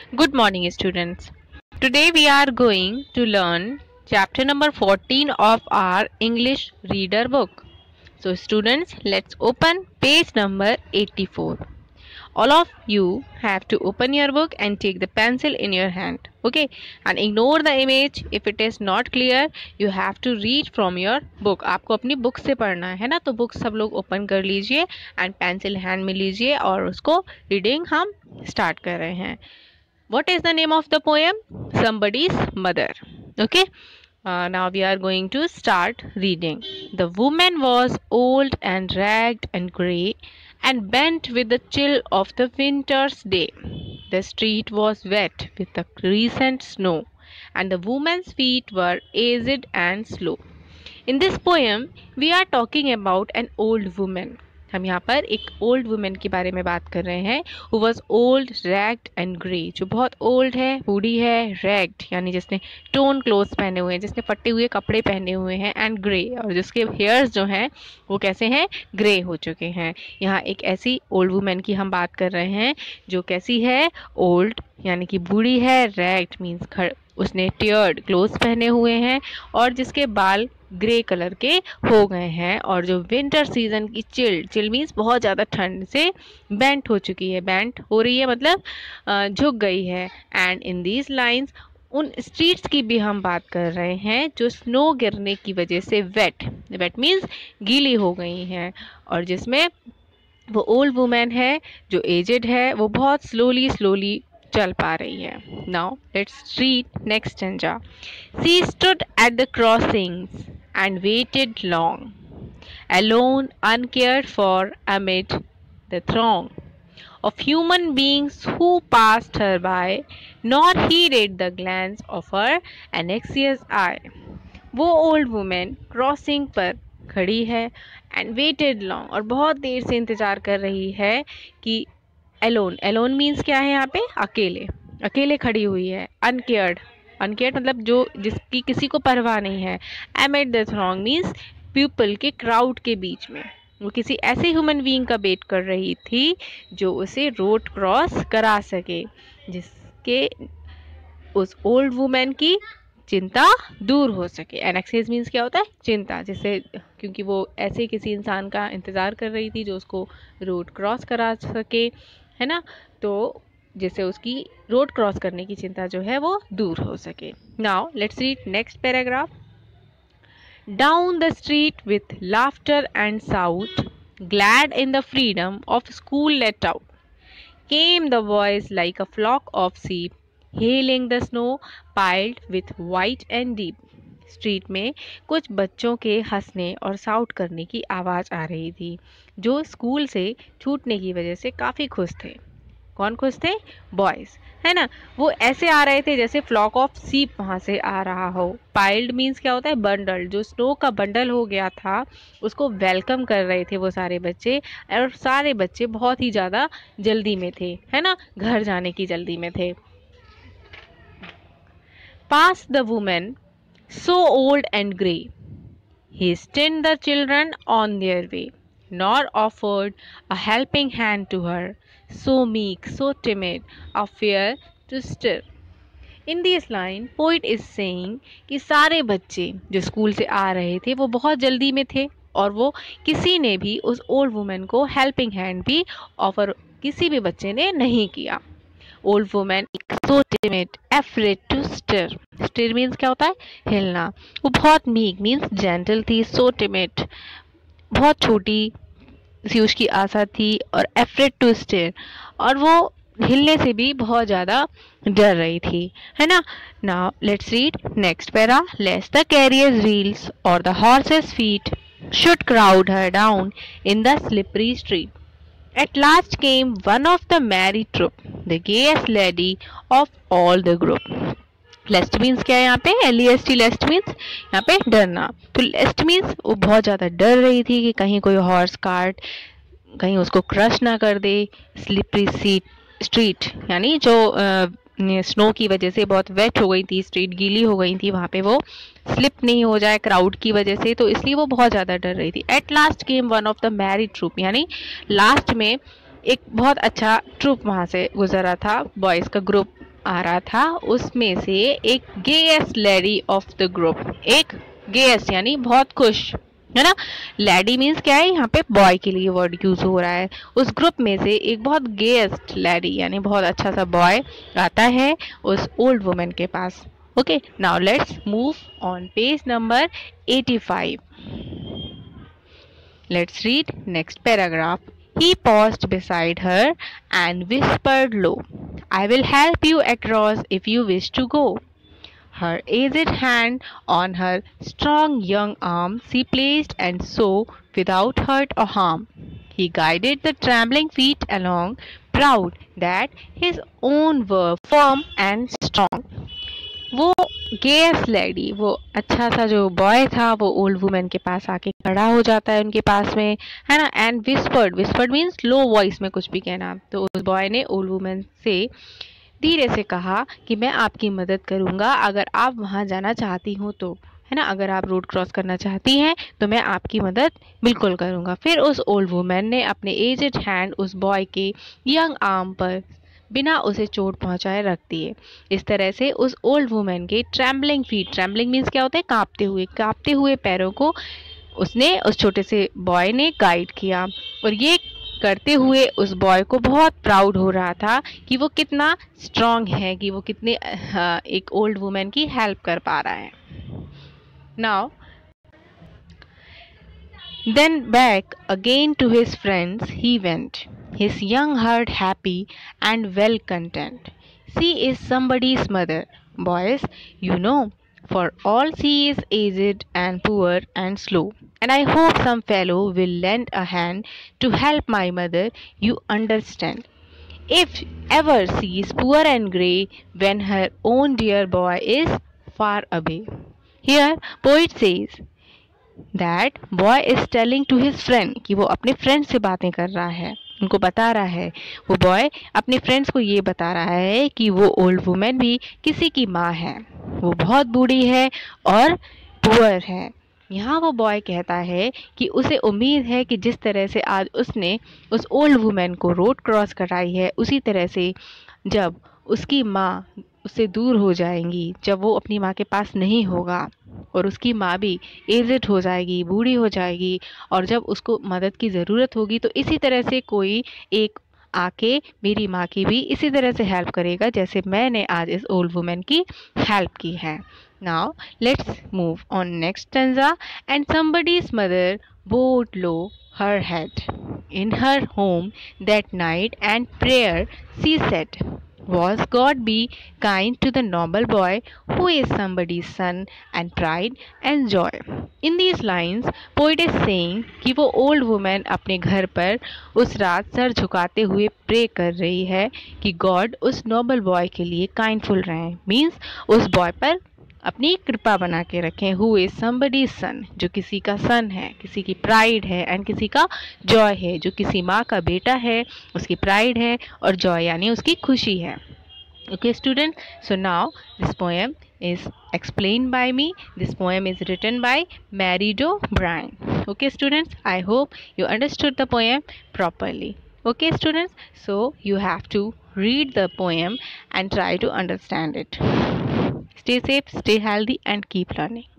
Good morning, students. Today we are going to learn chapter number 14 of our English reader book. So, students, let's open page number 84. All of you have to open your book and take the pencil in your hand. Okay, and ignore the image if it is not clear. You have to read from your book. आपको अपनी book से पढ़ना है ना, तो book सब लोग open कर लीजिए एंड पेंसिल हैंड में लीजिए और उसको रीडिंग हम स्टार्ट कर रहे हैं. What is the name of the poem? Somebody's Mother. Okay. Now we are going to start reading. The woman was old and ragged and grey and bent with the chill of the winter's day. The street was wet with the recent snow, and the woman's feet were aged and slow. In this poem, we are talking about an old woman. हम यहाँ पर एक old woman के बारे में बात कर रहे हैं. Who was old, ragged and grey, जो बहुत ओल्ड है, बूढ़ी है, रैग्ड यानी जिसने टोन क्लोथ्स पहने हुए हैं, जिसने फटे हुए कपड़े पहने हुए हैं, एंड ग्रे और जिसके हेयर्स जो हैं वो कैसे हैं, ग्रे हो चुके हैं. यहाँ एक ऐसी ओल्ड वुमेन की हम बात कर रहे हैं जो कैसी है, ओल्ड यानी कि बूढ़ी है, रैग्ड मीन्स उसने टियर्ड क्लोथ्स पहने हुए हैं और जिसके बाल ग्रे कलर के हो गए हैं और जो विंटर सीजन की चिल मीन्स बहुत ज़्यादा ठंड से बेंट हो चुकी है. बेंट हो रही है मतलब झुक गई है. एंड इन दीज लाइंस उन स्ट्रीट्स की भी हम बात कर रहे हैं जो स्नो गिरने की वजह से वेट मीन्स गीली हो गई हैं और जिसमें वो ओल्ड वुमेन है जो एजेड है वो बहुत स्लोली चल पा रही है. Now let's read next stanza. She stood at the crossings and waited long, alone, uncared for amid the throng of human beings who passed her by, nor heeded the glance of her anxious eye. वो old women crossing पर खड़ी है and weighted long और बहुत देर से इंतज़ार कर रही है कि एलोन मीन्स क्या है यहाँ पे, अकेले खड़ी हुई है. अनकेयर्ड मतलब जो जिसकी किसी को परवाह नहीं है. Amid the throng means people के क्राउड के बीच में वो किसी ऐसे ह्यूमन बीइंग का वेट कर रही थी जो उसे रोड क्रॉस करा सके, जिसके उस ओल्ड वुमेन की चिंता दूर हो सके. एनेक्सियस मीन्स क्या होता है, चिंता, जिससे क्योंकि वो ऐसे किसी इंसान का इंतज़ार कर रही थी जो उसको रोड क्रॉस करा सके, है ना, तो जिससे उसकी रोड क्रॉस करने की चिंता जो है वो दूर हो सके. Now let's read next paragraph. Down the street with laughter and shout, glad in the freedom of school let out, came the boys like a flock of sheep, hailing the snow piled with white and deep. Street में कुछ बच्चों के हंसने और साउट करने की आवाज़ आ रही थी जो स्कूल से छूटने की वजह से काफ़ी खुश थे. कौन खुश थे, बॉयज़, है ना. वो ऐसे आ रहे थे जैसे फ्लॉक ऑफ सीप वहाँ से आ रहा हो. पाइल्ड मीन्स क्या होता है, बंडल, जो स्नो का बंडल हो गया था उसको वेलकम कर रहे थे वो सारे बच्चे और सारे बच्चे बहुत ही ज़्यादा जल्दी में थे, है ना, घर जाने की जल्दी में थे. Passed the women so old and grey, he sent the children on their way, nor offered a helping hand to her, so meek, so timid, a fear to stir. In this line, poet is saying कि सारे बच्चे जो school से आ रहे थे वो बहुत जल्दी में थे और वो किसी ने भी उस ओल्ड वुमेन को हेल्पिंग हैंड भी ऑफर किसी भी बच्चे ने नहीं किया. Old women so timid, afraid to stir. Stir means क्या होता है, हिलना. वो बहुत meek means gentle थी, so timid बहुत छोटी सी उसकी आशा थी और afraid to stir और वो हिलने से भी बहुत ज़्यादा डर रही थी, है ना. Now let's read next para. Lest the carrier's wheels or the horse's feet should crowd her down in the slippery street. At last came one of the merry troop, the gayest lady of all the group. Lest means क्या है यहाँ पे, LEST, लेस्ट means यहाँ पे डरना. तो लेस्ट means वो बहुत ज़्यादा डर रही थी कि कहीं कोई हॉर्स कार्ट कहीं उसको क्रश ना कर दे. स्लिपरी स्ट्रीट यानी जो स्नो की वजह से बहुत वेट हो गई थी, स्ट्रीट गीली हो गई थी, वहाँ पे वो स्लिप नहीं हो जाए क्राउड की वजह से, तो इसलिए वो बहुत ज़्यादा डर रही थी. At last came one of the married troop, यानी लास्ट में एक बहुत अच्छा ट्रूप वहाँ से गुजरा था, बॉयज़ का ग्रुप आ रहा था उसमें से एक gayest lady of the group, एक गेएस्ट यानी बहुत खुश, है ना। लेडी मीन्स क्या है, यहाँ पे बॉय के लिए वर्ड यूज हो रहा है। उस ग्रुप में से एक बहुत गेएस्ट लेडी यानी बहुत अच्छा सा बॉय आता है उस ओल्ड वुमन के पास। Okay, now let's move on page number 85. Let's read next paragraph. He paused beside her and whispered low, "I will help you across if you wish to go." Her aged hand on her strong young arm she placed, and so, without hurt or harm, he guided the trembling feet along, proud that his own were firm and strong. वो gayest lady, वो अच्छा सा जो boy था, वो old woman के पास आके खड़ा हो जाता है उनके पास में, है ना। And whispered, whispered means low voice में कुछ भी कहना। तो उस बॉय ने ओल्ड वुमेन से धीरे से कहा कि मैं आपकी मदद करूंगा अगर आप वहां जाना चाहती हो तो, है ना। अगर आप रोड क्रॉस करना चाहती हैं तो मैं आपकी मदद बिल्कुल करूंगा। फिर उस ओल्ड वुमेन ने अपने एजेड हैंड उस बॉय के यंग आर्म पर बिना उसे चोट पहुंचाए रख दिए। इस तरह से उस ओल्ड वुमेन के ट्रेम्बलिंग फीट, ट्रेम्बलिंग मीन्स क्या होता है, कांपते हुए पैरों को उसने, उस छोटे से बॉय ने गाइड किया। और ये करते हुए उस बॉय को बहुत प्राउड हो रहा था कि वो कितना स्ट्रांग है, कि वो कितने एक ओल्ड वुमेन की हेल्प कर पा रहा है। Now then back again to his friends he went, his young heart happy and well content. She is somebody's mother, boys, you know, for all she is aged and poor and slow. And I hope some fellow will lend a hand to help my mother, you understand. If ever she is poor and grey when her own dear boy is far away. Here, poet says, that boy is telling to his friend, कि वो अपने friend से बातें कर रहा है, उनको बता रहा है। वो बॉय अपने फ्रेंड्स को ये बता रहा है कि वो ओल्ड वुमेन भी किसी की माँ है, वो बहुत बूढ़ी है और पुअर है। यहाँ वो बॉय कहता है कि उसे उम्मीद है कि जिस तरह से आज उसने उस ओल्ड वुमेन को रोड क्रॉस कराई है, उसी तरह से जब उसकी माँ उससे दूर हो जाएंगी, जब वो अपनी माँ के पास नहीं होगा और उसकी माँ भी एजेड हो जाएगी, बूढ़ी हो जाएगी, और जब उसको मदद की ज़रूरत होगी तो इसी तरह से कोई एक आके मेरी माँ की भी इसी तरह से हेल्प करेगा जैसे मैंने आज इस ओल्ड वुमेन की हेल्प की है। Now let's move on next stanza. And somebody's mother bowed low her head in her home that night, and prayer she said was, God be kind to the noble boy who is somebody's son and pride and joy. In these lines, poet is saying कि वो old woman अपने घर पर उस रात sir झुकाते हुए pray कर रही है कि गॉड उस नोबल बॉय के लिए काइंडफुल रहें, मीन्स उस बॉय पर अपनी कृपा बना के रखें। हु इज समबडीज सन, जो किसी का सन है, किसी की प्राइड है, एंड किसी का जॉय है, जो किसी माँ का बेटा है उसकी प्राइड है, और जॉय यानी उसकी खुशी है। Okay student, so now this poem is explained by me. This poem is written by Mary Do Bryan. Okay students, I hope you understood the poem properly. Okay students, so you have to read the poem and try to understand it. Stay safe, stay healthy, and keep learning.